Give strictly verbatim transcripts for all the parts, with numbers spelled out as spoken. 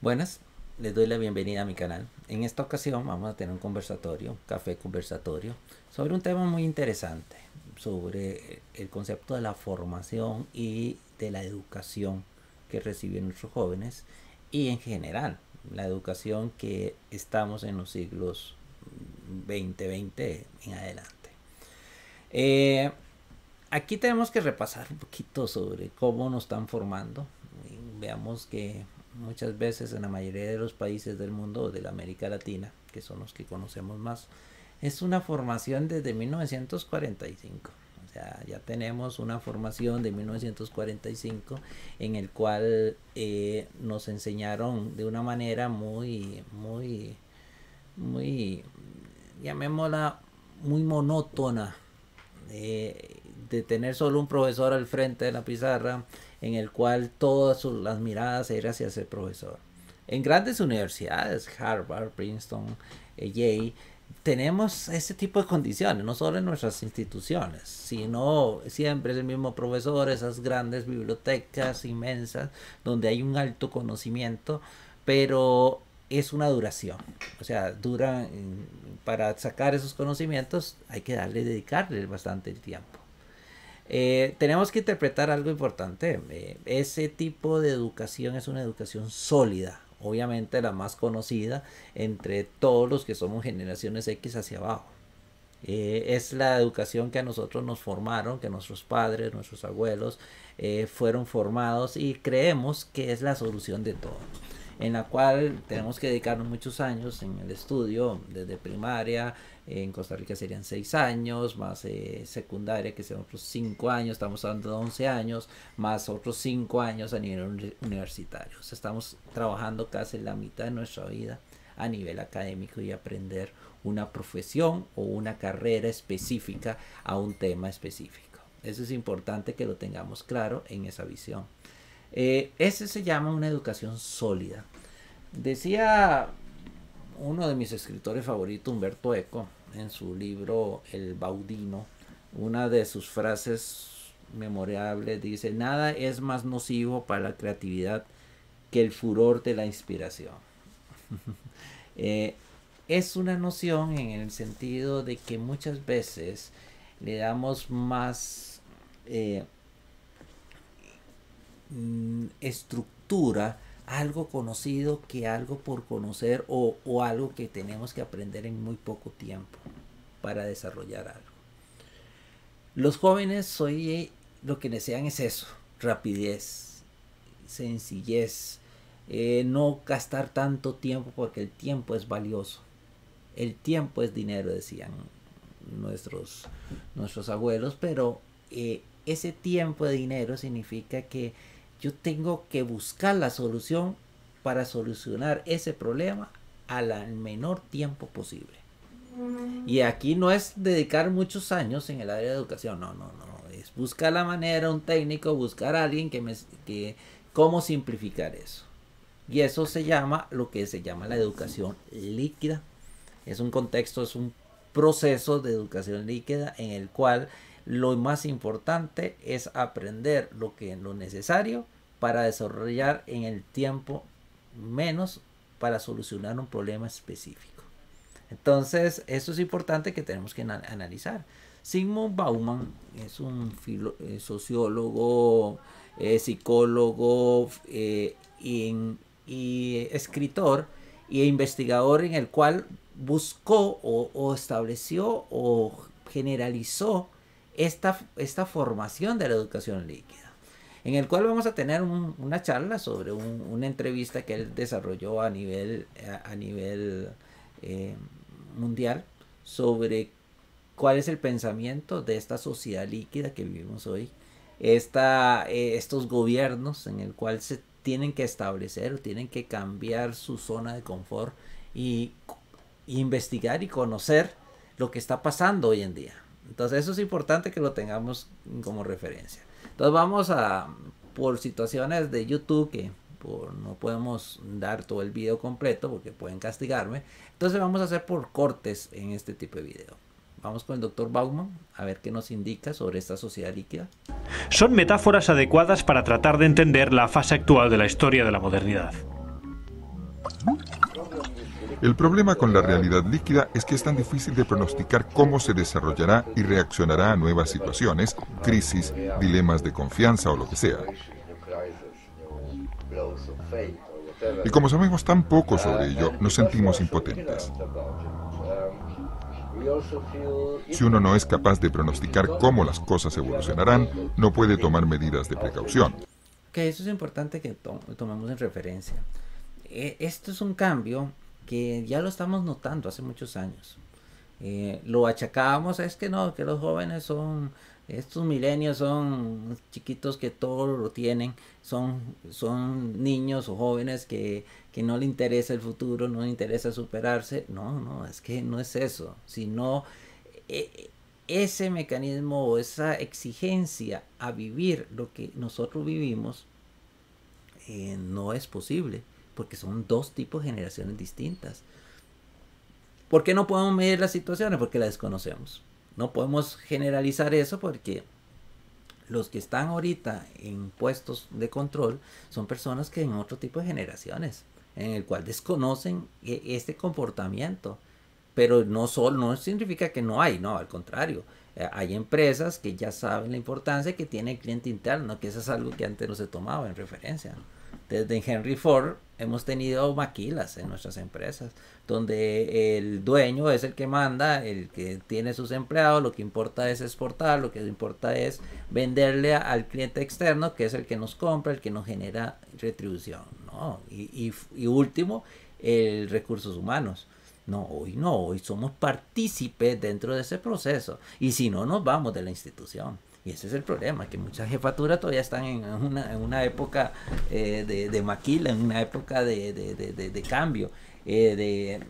Buenas, les doy la bienvenida a mi canal. En esta ocasión vamos a tener un conversatorio, café conversatorio, sobre un tema muy interesante, sobre el concepto de la formación y de la educación que reciben nuestros jóvenes y en general la educación que estamos en los siglos veinte veinte en adelante. Eh, Aquí tenemos que repasar un poquito sobre cómo nos están formando. Veamos que muchas veces en la mayoría de los países del mundo, de la América Latina, que son los que conocemos más, es una formación desde mil novecientos cuarenta y cinco. O sea, ya tenemos una formación de mil novecientos cuarenta y cinco en el cual eh, nos enseñaron de una manera muy, muy, muy, llamémosla, muy monótona, eh, de tener solo un profesor al frente de la pizarra en el cual todas las miradas eran hacia ese profesor. En grandes universidades, Harvard, Princeton, eh, Yale, tenemos ese tipo de condiciones, no solo en nuestras instituciones, sino siempre es el mismo profesor, esas grandes bibliotecas inmensas donde hay un alto conocimiento, pero es una duración. O sea, dura, para sacar esos conocimientos hay que darle, dedicarle bastante tiempo. Eh, tenemos que interpretar algo importante. Eh, ese tipo de educación es una educación sólida, obviamente la más conocida entre todos los que somos generaciones X hacia abajo. Eh, es la educación que a nosotros nos formaron, que nuestros padres, nuestros abuelos eh, fueron formados y creemos que es la solución de todo, en la cual tenemos que dedicarnos muchos años en el estudio, desde primaria, en Costa Rica serían seis años, más eh, secundaria que serían otros cinco años, estamos hablando de once años, más otros cinco años a nivel universitario. O sea, estamos trabajando casi la mitad de nuestra vida a nivel académico y aprender una profesión o una carrera específica a un tema específico. Eso es importante que lo tengamos claro en esa visión. Eh, ese se llama una educación sólida. Decía uno de mis escritores favoritos, Humberto Eco, en su libro El Baudino, una de sus frases memorables dice: nada es más nocivo para la creatividad que el furor de la inspiración. eh, es una noción en el sentido de que muchas veces le damos más eh, estructura a algo conocido que algo por conocer, o, o algo que tenemos que aprender en muy poco tiempo para desarrollar algo. Los jóvenes hoy lo que desean es eso: rapidez, sencillez, eh, no gastar tanto tiempo, porque el tiempo es valioso. El tiempo es dinero, decían nuestros, nuestros abuelos, pero eh, ese tiempo de dinero significa que yo tengo que buscar la solución para solucionar ese problema al menor tiempo posible. Y aquí no es dedicar muchos años en el área de educación, no, no, no. Es buscar la manera, un técnico, buscar a alguien que me... que cómo simplificar eso. Y eso se llama, lo que se llama la educación líquida. Es un contexto, es un proceso de educación líquida en el cual lo más importante es aprender lo que lo necesario para desarrollar en el tiempo menos para solucionar un problema específico. Entonces, eso es importante que tenemos que analizar. Zygmunt Bauman es un filo, eh, sociólogo, eh, psicólogo eh, y, y escritor e investigador, en el cual buscó o, o estableció o generalizó esta, esta formación de la educación líquida, en el cual vamos a tener un, una charla sobre un, una entrevista que él desarrolló a nivel, a, a nivel eh, mundial, sobre cuál es el pensamiento de esta sociedad líquida que vivimos hoy, esta, eh, estos gobiernos en el cual se tienen que establecer o tienen que cambiar su zona de confort y, y investigar y conocer lo que está pasando hoy en día. Entonces eso es importante que lo tengamos como referencia. Entonces vamos a, por situaciones de YouTube, que por, no podemos dar todo el video completo porque pueden castigarme, entonces vamos a hacer por cortes en este tipo de video. Vamos con el doctor Bauman a ver qué nos indica sobre esta sociedad líquida. Son metáforas adecuadas para tratar de entender la fase actual de la historia de la modernidad. El problema con la realidad líquida es que es tan difícil de pronosticar cómo se desarrollará y reaccionará a nuevas situaciones, crisis, dilemas de confianza o lo que sea. Y como sabemos tan poco sobre ello, nos sentimos impotentes. Si uno no es capaz de pronosticar cómo las cosas evolucionarán, no puede tomar medidas de precaución. Que eso es importante que to tomemos en referencia. Eh, esto es un cambio que ya lo estamos notando hace muchos años. Eh, lo achacábamos, es que no, que los jóvenes son, estos milenios son chiquitos que todo lo tienen, son, son niños o jóvenes que, que no le interesa el futuro, no le interesa superarse. No, no, es que no es eso, sino eh, ese mecanismo o esa exigencia a vivir lo que nosotros vivimos eh, no es posible, porque son dos tipos de generaciones distintas. ¿Por qué no podemos medir las situaciones? Porque las desconocemos. No podemos generalizar eso porque los que están ahorita en puestos de control son personas que en otro tipo de generaciones, en el cual desconocen este comportamiento. Pero no solo, no significa que no hay, no, al contrario. Hay empresas que ya saben la importancia que tiene el cliente interno, que eso es algo que antes no se tomaba en referencia. Desde Henry Ford hemos tenido maquilas en nuestras empresas, donde el dueño es el que manda, el que tiene sus empleados, lo que importa es exportar, lo que importa es venderle al cliente externo, que es el que nos compra, el que nos genera retribución, ¿no? Y, y, y último, el recursos humanos. No, hoy no, hoy somos partícipes dentro de ese proceso, y si no, nos vamos de la institución. Y ese es el problema, que muchas jefaturas todavía están en una, en una época eh, de, de maquila, en una época de, de, de, de, de cambio, eh, de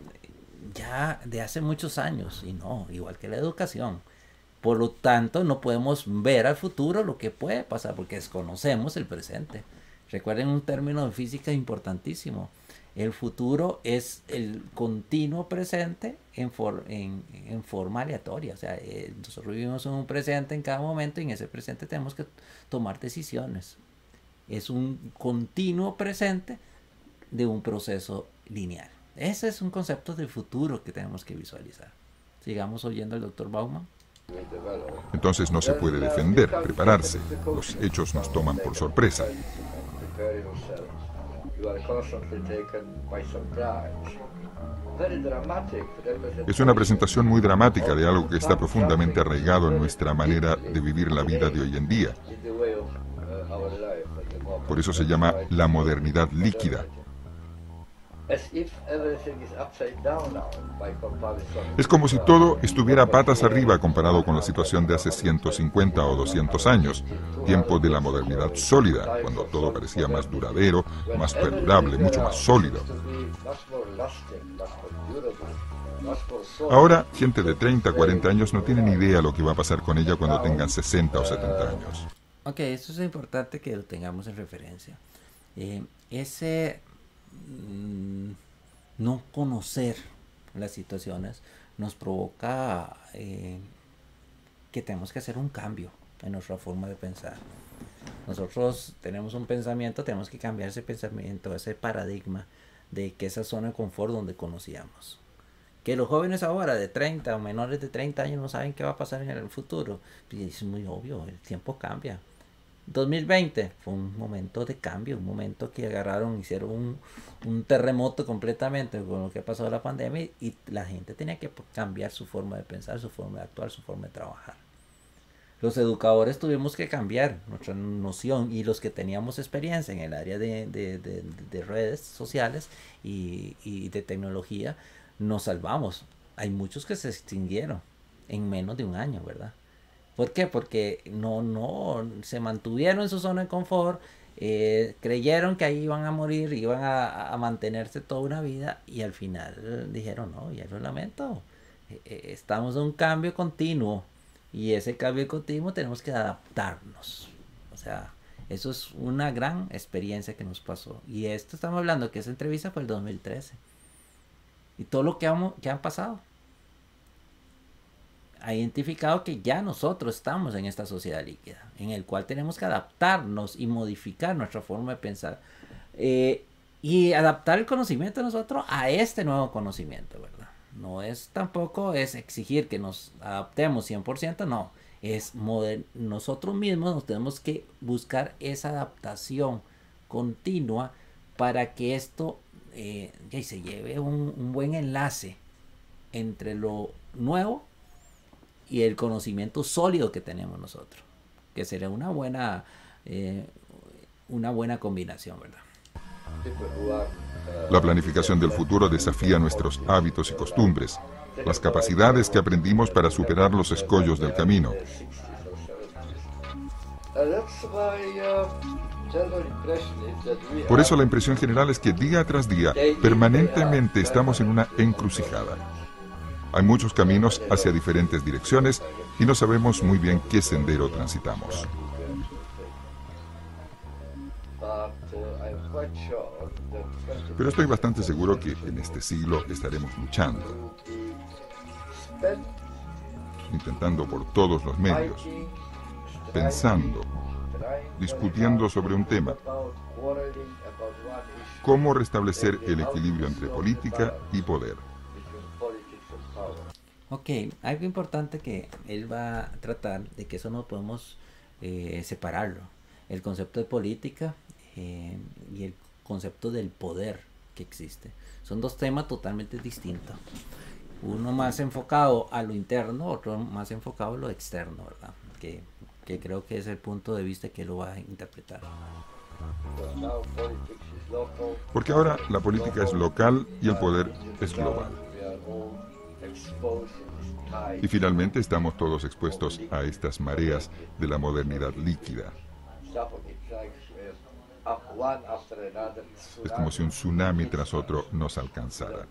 ya de hace muchos años, y no, igual que la educación. Por lo tanto, no podemos ver al futuro lo que puede pasar, porque desconocemos el presente. Recuerden un término de física importantísimo. El futuro es el continuo presente en, for, en, en forma aleatoria. O sea, eh, nosotros vivimos en un presente en cada momento y en ese presente tenemos que tomar decisiones. Es un continuo presente de un proceso lineal. Ese es un concepto de futuro que tenemos que visualizar. Sigamos oyendo al doctor Bauman. Entonces no se puede defender, prepararse. Los hechos nos toman por sorpresa. Es una presentación muy dramática de algo que está profundamente arraigado en nuestra manera de vivir la vida de hoy en día. Por eso se llama la modernidad líquida. Es como si todo estuviera patas arriba comparado con la situación de hace ciento cincuenta o doscientos años, tiempo de la modernidad sólida, cuando todo parecía más duradero, más perdurable, mucho más sólido. Ahora, gente de treinta, cuarenta años no tiene ni idea lo que va a pasar con ella cuando tengan sesenta o setenta años. Ok, eso es importante que lo tengamos en referencia. Eh, ese no conocer las situaciones nos provoca eh, que tenemos que hacer un cambio en nuestra forma de pensar. Nosotros tenemos un pensamiento, tenemos que cambiar ese pensamiento, ese paradigma de que esa zona de confort donde conocíamos. Que los jóvenes ahora de treinta o menores de treinta años no saben qué va a pasar en el futuro. Y es muy obvio, el tiempo cambia. dos mil veinte fue un momento de cambio, un momento que agarraron, hicieron un, un terremoto completamente con lo que pasó la pandemia y la gente tenía que cambiar su forma de pensar, su forma de actuar, su forma de trabajar. Los educadores tuvimos que cambiar nuestra noción y los que teníamos experiencia en el área de, de, de, de redes sociales y, y de tecnología, nos salvamos. Hay muchos que se extinguieron en menos de un año, ¿verdad? ¿Por qué? Porque no, no se mantuvieron en su zona de confort, eh, creyeron que ahí iban a morir, iban a, a mantenerse toda una vida y al final dijeron, no, ya lo lamento, eh, estamos en un cambio continuo y ese cambio continuo tenemos que adaptarnos. O sea, eso es una gran experiencia que nos pasó. Y esto estamos hablando que esa entrevista fue el dos mil trece. Y todo lo que, hemos, que han pasado ha identificado que ya nosotros estamos en esta sociedad líquida, en el cual tenemos que adaptarnos y modificar nuestra forma de pensar. Eh, y adaptar el conocimiento de nosotros a este nuevo conocimiento, ¿verdad? No es tampoco es exigir que nos adaptemos cien por ciento, no. Es moder- nosotros mismos nos tenemos que buscar esa adaptación continua para que esto eh, ya se lleve un, un buen enlace entre lo nuevo y el conocimiento sólido que tenemos nosotros, que sería una buena eh, una buena combinación, ¿verdad? La planificación del futuro desafía nuestros hábitos y costumbres, las capacidades que aprendimos para superar los escollos del camino. Por eso la impresión general es que día tras día, permanentemente estamos en una encrucijada. Hay muchos caminos hacia diferentes direcciones y no sabemos muy bien qué sendero transitamos. Pero estoy bastante seguro que en este siglo estaremos luchando, intentando por todos los medios, pensando, discutiendo sobre un tema: cómo restablecer el equilibrio entre política y poder. Ok, algo importante que él va a tratar de que eso no podemos eh, separarlo. El concepto de política eh, y el concepto del poder que existe. Son dos temas totalmente distintos. Uno más enfocado a lo interno, otro más enfocado a lo externo, ¿verdad? Que, que creo que es el punto de vista que lo va a interpretar. Porque ahora la política es local y el poder es global. Y finalmente estamos todos expuestos a estas mareas de la modernidad líquida. Es como si un tsunami tras otro nos alcanzara.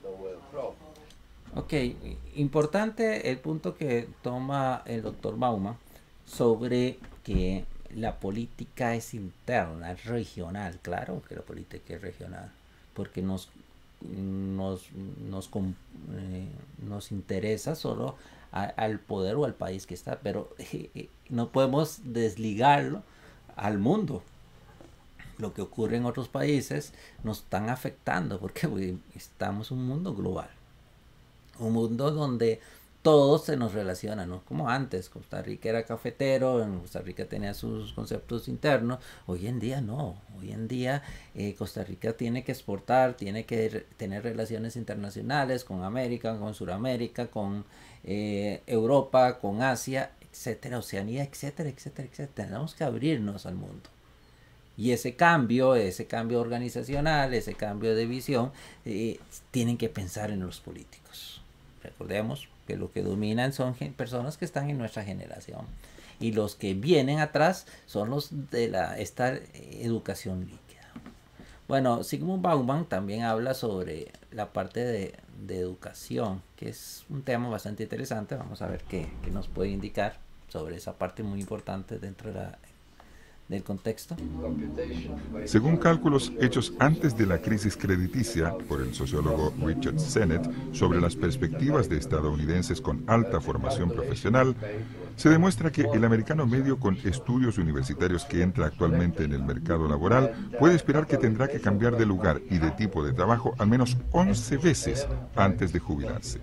Ok, importante el punto que toma el doctor Bauman sobre que la política es interna, es regional. Claro que la política es regional, porque nos nos nos, eh, nos interesa solo a, al poder o al país que está, pero eh, no podemos desligarlo al mundo. Lo que ocurre en otros países nos están afectando porque estamos en un mundo global, un mundo donde todo se nos relaciona, no como antes. Costa Rica era cafetero, en Costa Rica tenía sus conceptos internos. Hoy en día no, hoy en día eh, Costa Rica tiene que exportar, tiene que re tener relaciones internacionales con América, con Sudamérica, con eh, Europa, con Asia, etcétera, Oceanía, etcétera, etcétera, etcétera. Tenemos que abrirnos al mundo. Y ese cambio, ese cambio organizacional, ese cambio de visión, eh, tienen que pensar en los políticos. Recordemos que lo que dominan son personas que están en nuestra generación. Y los que vienen atrás son los de la, esta educación líquida. Bueno, Zygmunt Bauman también habla sobre la parte de, de educación, que es un tema bastante interesante. Vamos a ver qué, qué nos puede indicar sobre esa parte muy importante dentro de la del contexto. Según cálculos hechos antes de la crisis crediticia por el sociólogo Richard Sennett sobre las perspectivas de estadounidenses con alta formación profesional, se demuestra que el americano medio con estudios universitarios que entra actualmente en el mercado laboral puede esperar que tendrá que cambiar de lugar y de tipo de trabajo al menos once veces antes de jubilarse.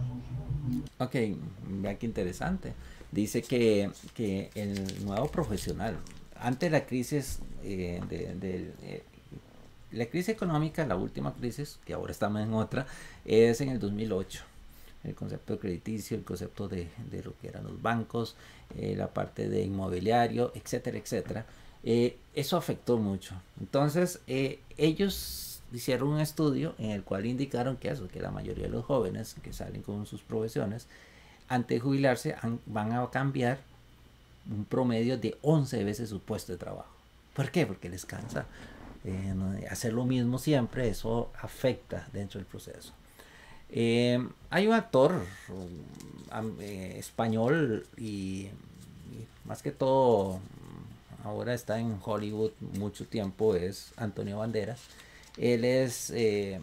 Ok, vea qué interesante. Dice que, que el nuevo profesional, ante la crisis eh, de, de eh, la crisis económica, la última crisis, que ahora estamos en otra, es en el dos mil ocho. El concepto crediticio, el concepto de, de lo que eran los bancos, eh, la parte de inmobiliario, etcétera, etcétera. Eh, eso afectó mucho. Entonces, eh, ellos hicieron un estudio en el cual indicaron que eso, que la mayoría de los jóvenes que salen con sus profesiones, antes de jubilarse, han, van a cambiar un promedio de once veces su puesto de trabajo. ¿Por qué? Porque les cansa eh, hacer lo mismo siempre. Eso afecta dentro del proceso. Eh, hay un actor um, eh, español y, y más que todo ahora está en Hollywood mucho tiempo, es Antonio Banderas. Él es eh,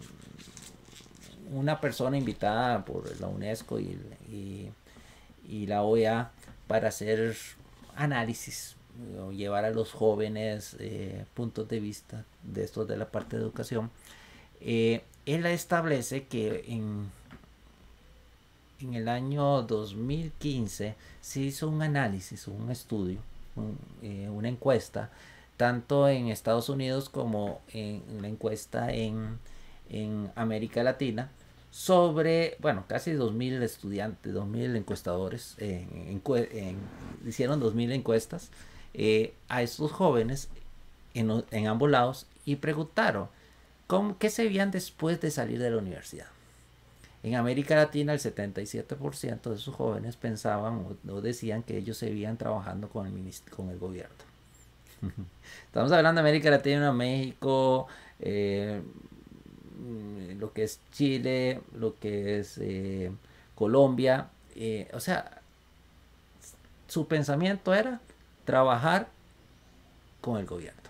una persona invitada por la UNESCO y, y, y la O E A para hacer análisis, o llevar a los jóvenes eh, puntos de vista de esto de la parte de educación. eh, él establece que en, en el año dos mil quince se hizo un análisis, un estudio, un, eh, una encuesta, tanto en Estados Unidos como en una encuesta en, en América Latina, sobre, bueno, casi dos mil estudiantes, dos mil encuestadores, eh, en, en, hicieron dos mil encuestas eh, a estos jóvenes en, en ambos lados y preguntaron ¿cómo, qué se veían después de salir de la universidad. En América Latina el setenta y siete por ciento de sus jóvenes pensaban o, o decían que ellos se veían trabajando con el, con el gobierno. Estamos hablando de América Latina, México, eh, lo que es Chile, lo que es eh, Colombia, eh, o sea, su pensamiento era trabajar con el gobierno,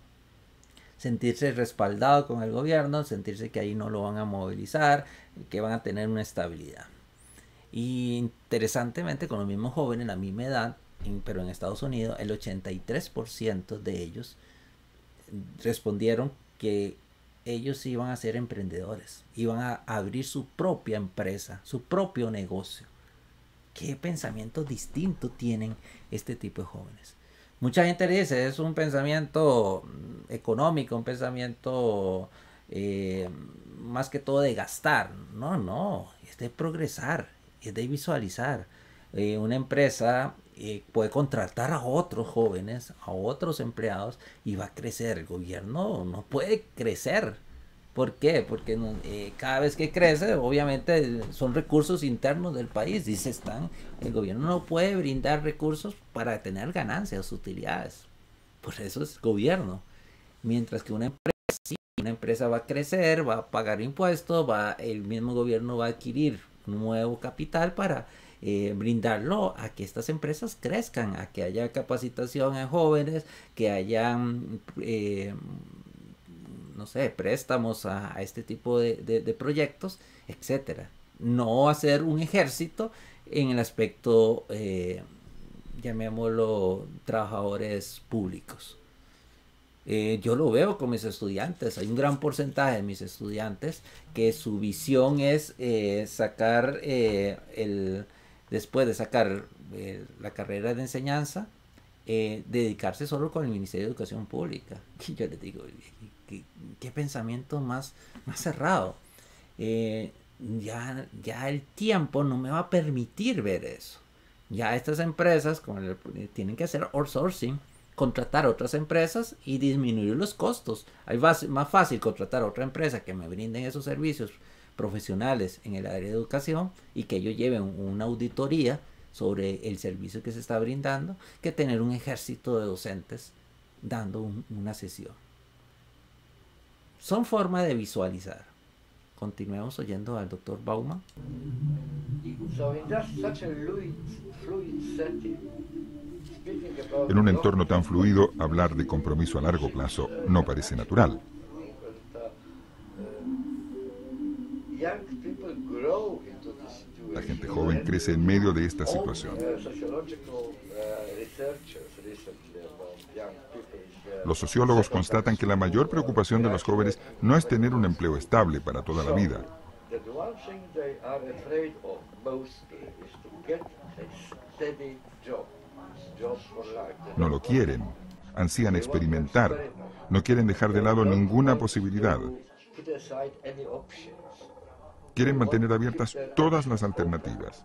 sentirse respaldado con el gobierno, sentirse que ahí no lo van a movilizar, que van a tener una estabilidad. Y interesantemente, con los mismos jóvenes, la misma edad, en, pero en Estados Unidos, el ochenta y tres por ciento de ellos respondieron que ellos iban a ser emprendedores, iban a abrir su propia empresa, su propio negocio. ¿Qué pensamiento distinto tienen este tipo de jóvenes? Mucha gente dice, es un pensamiento económico, un pensamiento eh, más que todo de gastar. No, no, es de progresar, es de visualizar. Eh, una empresa eh, puede contratar a otros jóvenes, a otros empleados y va a crecer. El gobierno no puede crecer. ¿Por qué? Porque eh, cada vez que crece, obviamente son recursos internos del país y se están, el gobierno no puede brindar recursos para tener ganancias, utilidades. Por eso es gobierno. Mientras que una empresa, sí, una empresa va a crecer, va a pagar impuestos, va, el mismo gobierno va a adquirir nuevo capital para eh, brindarlo a que estas empresas crezcan, a que haya capacitación en jóvenes, que haya eh, no sé, préstamos a, a este tipo de, de, de proyectos, etcétera. No hacer un ejército en el aspecto, eh, llamémoslo, trabajadores públicos. Eh, yo lo veo con mis estudiantes. Hay un gran porcentaje de mis estudiantes que su visión es eh, sacar, eh, el, después de sacar eh, la carrera de enseñanza, eh, dedicarse solo con el Ministerio de Educación Pública. Y yo les digo, ¿qué, qué pensamiento más, más cerrado? Eh, ya, ya el tiempo no me va a permitir ver eso. Ya estas empresas como el, tienen que hacer outsourcing, contratar a otras empresas y disminuir los costos. Hay más, más fácil contratar a otra empresa que me brinden esos servicios profesionales en el área de educación y que ellos lleven una auditoría sobre el servicio que se está brindando, que tener un ejército de docentes dando un, una sesión. Son formas de visualizar. Continuemos oyendo al doctor Baumann. En un entorno tan fluido, hablar de compromiso a largo plazo no parece natural. La gente joven crece en medio de esta situación. Los sociólogos constatan que la mayor preocupación de los jóvenes no es tener un empleo estable para toda la vida. No lo quieren, ansían experimentar, no quieren dejar de lado ninguna posibilidad. Quieren mantener abiertas todas las alternativas.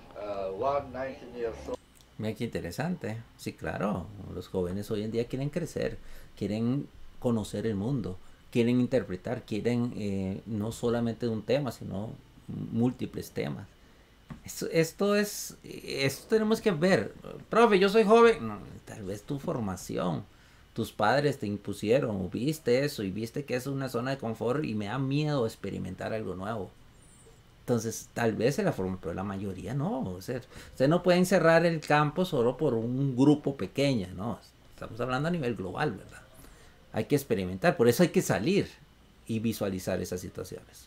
Mira qué interesante. Sí, claro, los jóvenes hoy en día quieren crecer, quieren conocer el mundo, quieren interpretar, quieren eh, no solamente un tema, sino múltiples temas. Esto, esto es, esto tenemos que ver. Profe, yo soy joven. No, tal vez tu formación, tus padres te impusieron, o viste eso y viste que es una zona de confort y me da miedo experimentar algo nuevo. Entonces, tal vez se la forma, pero la mayoría no. O sea, usted no puede encerrar el campo solo por un grupo pequeño, no. Estamos hablando a nivel global, ¿verdad? Hay que experimentar, por eso hay que salir y visualizar esas situaciones.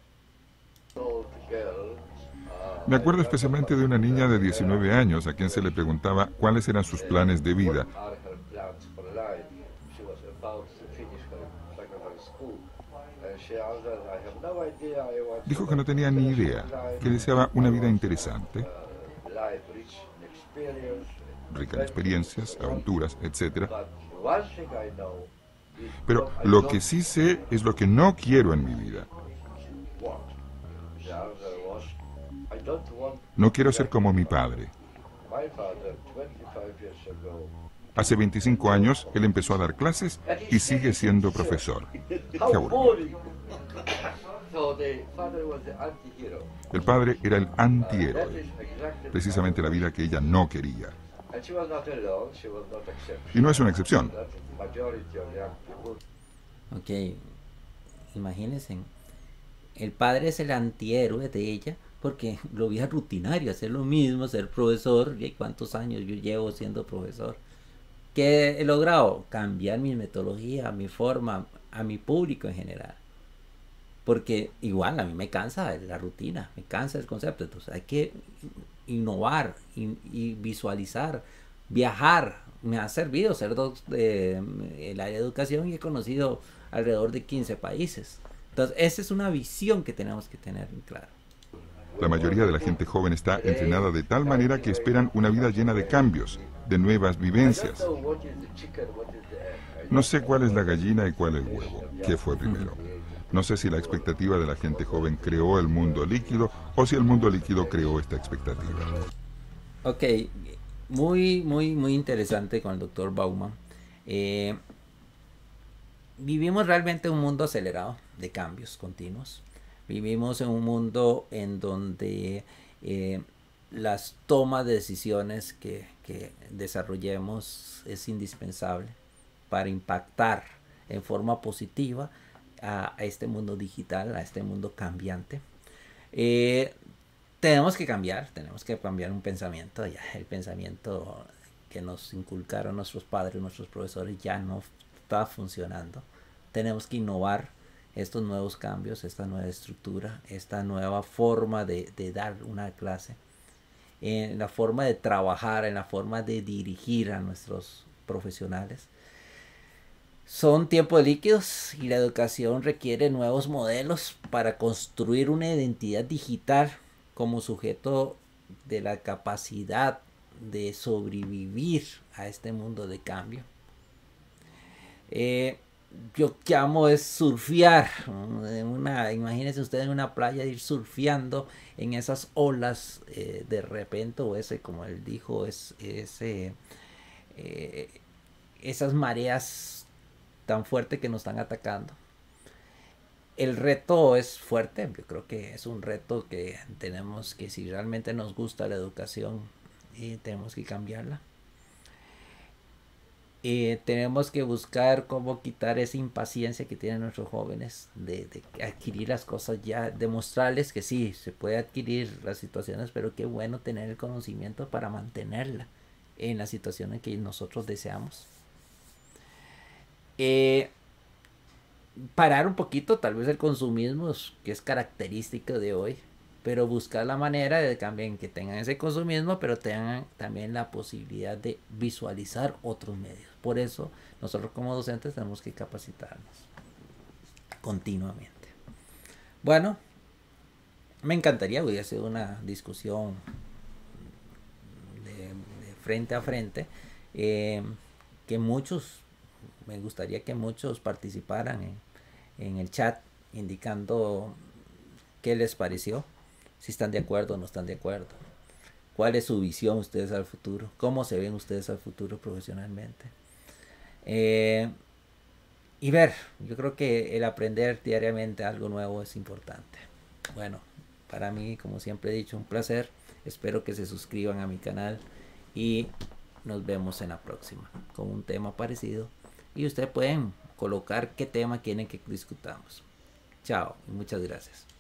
Me acuerdo especialmente de una niña de diecinueve años a quien se le preguntaba cuáles eran sus planes de vida. Dijo que no tenía ni idea, que deseaba una vida interesante, rica en experiencias, aventuras, etcétera. Pero lo que sí sé es lo que no quiero en mi vida. No quiero ser como mi padre. Hace veinticinco años, él empezó a dar clases y sigue siendo profesor. ¡Qué aburrido! El padre era el antihéroe, precisamente la vida que ella no quería. Y no es una excepción. Ok, imagínense, el padre es el antihéroe de ella porque lo veía rutinario, hacer lo mismo, ser profesor. ¿Y cuántos años yo llevo siendo profesor? ¿Qué he logrado? Cambiar mi metodología, mi forma, a mi público en general. Porque igual a mí me cansa la rutina, me cansa el concepto. Entonces hay que innovar y, y visualizar, viajar. Me ha servido ser dos de el área de educación y he conocido alrededor de quince países. Entonces esa es una visión que tenemos que tener en claro. La mayoría de la gente joven está entrenada de tal manera que esperan una vida llena de cambios, de nuevas vivencias. No sé cuál es la gallina y cuál el huevo, qué fue primero. No sé si la expectativa de la gente joven creó el mundo líquido o si el mundo líquido creó esta expectativa. Ok, muy, muy, muy interesante con el doctor Bauman. Eh, vivimos realmente un mundo acelerado de cambios continuos. Vivimos en un mundo en donde eh, las tomas de decisiones que, que desarrollemos es indispensable para impactar en forma positiva a, a este mundo digital, a este mundo cambiante. Eh, tenemos que cambiar, tenemos que cambiar un pensamiento. Ya el pensamiento que nos inculcaron nuestros padres, nuestros profesores, ya no está funcionando. Tenemos que innovar estos nuevos cambios, esta nueva estructura, esta nueva forma de, de dar una clase, en la forma de trabajar, en la forma de dirigir a nuestros profesionales. Son tiempos líquidos y la educación requiere nuevos modelos para construir una identidad digital como sujeto de la capacidad de sobrevivir a este mundo de cambio. Eh, yo llamo es surfear, una, imagínense ustedes en una playa, ir surfeando en esas olas eh, de repente, o ese, como él dijo, es, ese, eh, esas mareas tan fuertes que nos están atacando. El reto es fuerte, yo creo que es un reto que tenemos que, si realmente nos gusta la educación, eh, tenemos que cambiarla. Eh, tenemos que buscar cómo quitar esa impaciencia que tienen nuestros jóvenes de, de adquirir las cosas ya, demostrarles que sí, se puede adquirir las situaciones, pero qué bueno tener el conocimiento para mantenerla en las situaciones que nosotros deseamos. Eh, parar un poquito tal vez el consumismo, que es característico de hoy, pero buscar la manera de también que tengan ese consumismo, pero tengan también la posibilidad de visualizar otros medios. Por eso nosotros como docentes tenemos que capacitarnos continuamente. Bueno, me encantaría, hubiera sido una discusión de, de frente a frente, eh, que muchos, me gustaría que muchos participaran en, en el chat indicando qué les pareció. Si están de acuerdo o no están de acuerdo. ¿Cuál es su visión ustedes al futuro? ¿Cómo se ven ustedes al futuro profesionalmente? Eh, y ver, yo creo que el aprender diariamente algo nuevo es importante. Bueno, para mí, como siempre he dicho, un placer. Espero que se suscriban a mi canal y nos vemos en la próxima con un tema parecido. Y ustedes pueden colocar qué tema quieren que discutamos. Chao y muchas gracias.